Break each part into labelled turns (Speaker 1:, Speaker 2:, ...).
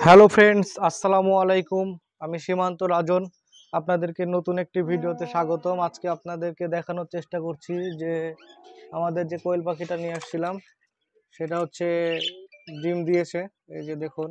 Speaker 1: Hello friends, আসসালামু আলাইকুম। আমি সীমান্ত রাজন, আপনাদেরকে নতুন একটি ভিডিওতে স্বাগতম। আজকে আপনাদেরকে দেখানোর চেষ্টা করছি যে আমাদের যে কোয়েল পাখিটা নিয়ে আসছিলাম সেটা হচ্ছে ডিম দিয়েছে। এই যে দেখুন,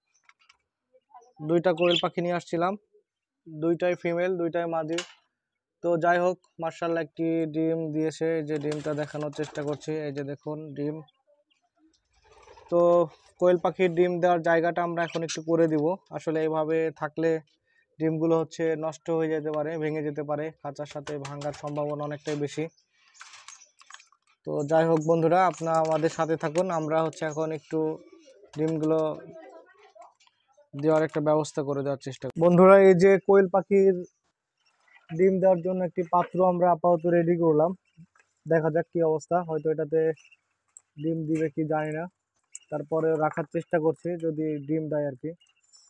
Speaker 1: দুইটা কোয়েল পাখি নিয়ে আসছিলাম, দুইটাই ফিমেল, দুইটাই মাদি। তো যাই হোক, মার্শাল্লাহ একটি ডিম দিয়েছে। এই যে ডিমটা দেখানোর চেষ্টা করছি, এই যে দেখুন ডিম। তো কোয়েল পাখির ডিম দেওয়ার জায়গাটা আমরা এখন একটু করে দিব। আসলে এভাবে থাকলে ডিমগুলো হচ্ছে নষ্ট হয়ে যেতে পারে, ভেঙে যেতে পারে, খাঁচার সাথে ভাঙার সম্ভাবনা অনেকটাই বেশি। তো যাই হোক বন্ধুরা, আপনারা আমাদের সাথে থাকুন। আমরা হচ্ছে এখন একটু ডিমগুলো দেওয়ার একটা ব্যবস্থা করে দেওয়ার চেষ্টা করি। বন্ধুরা, এই যে কোয়েল পাখির ডিম দেওয়ার জন্য একটি পাত্র আমরা আপাতত রেডি করলাম। দেখা যাক কি অবস্থা, হয়তো এটাতে ডিম দিবে কি জানি না, তারপরে রাখার চেষ্টা করছি যদি ডিম দেয় আর কি।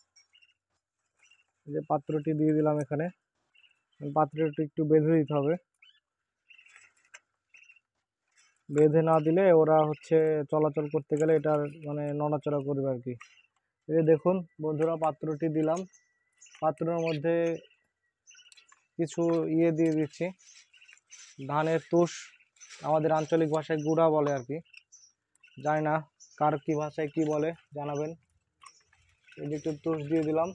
Speaker 1: যে পাত্রটি দিয়ে দিলাম এখানে, পাত্রটি একটু বেঁধে দিতে হবে, বেঁধে না দিলে ওরা হচ্ছে চলাচল করতে গেলে এটার মানে নড়াচড়া করবে আর কি। এই দেখুন বন্ধুরা, পাত্রটি দিলাম, পাত্রের মধ্যে কিছু দিয়ে দিচ্ছি, ধানের তুষ, আমাদের আঞ্চলিক ভাষায় গুঁড়া বলে আর কি, জানি না কার কি ভাষায় কি বলে জানাবেন। এই যে একটু তুষ দিয়ে দিলাম,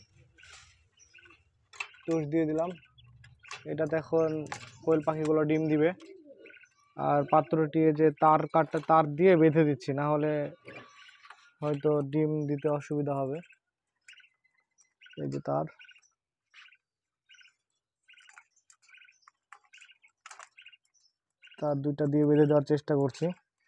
Speaker 1: এটাতে এখন কোয়েল পাখিগুলো ডিম দিবে। আর পাত্রটি যে তার দিয়ে বেঁধে দিচ্ছি, না হলে হয়তো ডিম দিতে অসুবিধা হবে। এই যে তার দুইটা দিয়ে বেঁধে দেওয়ার চেষ্টা করছি।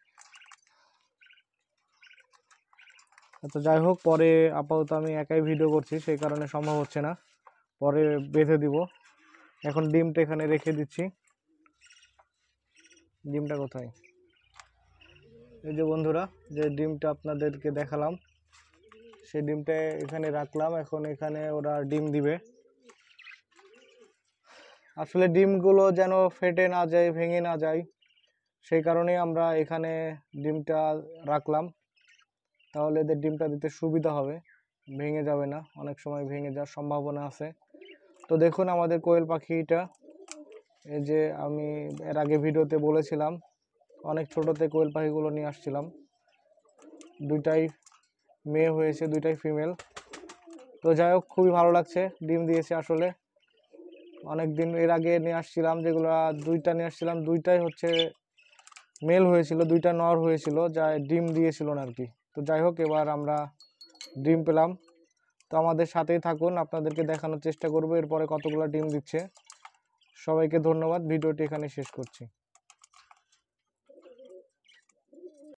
Speaker 1: তো যাই হোক, পরে আপাতত আমি একাই ভিডিও করছি, সেই কারণে সম্ভব হচ্ছে না, পরে বেঁধে দিব। এখন ডিমটা এখানে রেখে দিচ্ছি। ডিমটা কোথায়? এই যে বন্ধুরা, যে ডিমটা আপনাদেরকে দেখালাম, সেই ডিমটা এখানে রাখলাম। এখন এখানে ওরা ডিম দিবে। আসলে ডিমগুলো যেন ফেটে না যায়, ভেঙে না যায়, সেই কারণেই আমরা এখানে ডিমটা রাখলাম। তাহলে এদের ডিমটা দিতে সুবিধা হবে, ভেঙে যাবে না, অনেক সময় ভেঙে যাওয়ার সম্ভাবনা আছে। তো দেখুন আমাদের কোয়েল পাখিটা, এই যে আমি এর আগে ভিডিওতে বলেছিলাম অনেক ছোটোতে কোয়েল পাখিগুলো নিয়ে আসছিলাম, দুইটাই মেয়ে হয়েছে, দুইটাই ফিমেল। তো যাই হোক, খুবই ভালো লাগছে, ডিম দিয়েছে আসলে। অনেক দিন এর আগে নিয়ে আসছিলাম, যেগুলো দুইটা নিয়ে আসছিলাম, দুইটাই হচ্ছে মেল হয়েছিল, দুইটা নর হয়েছিল, যা ডিম দিয়েছিল না আর কি। তো যাই হোক, এবার আমরা ডিম পেলাম। তো আমাদের সাথেই থাকুন, আপনাদেরকে দেখানোর চেষ্টা করব এরপরে কতগুলো ডিম দিচ্ছে। সবাইকে ধন্যবাদ, ভিডিওটি এখানে শেষ করছি।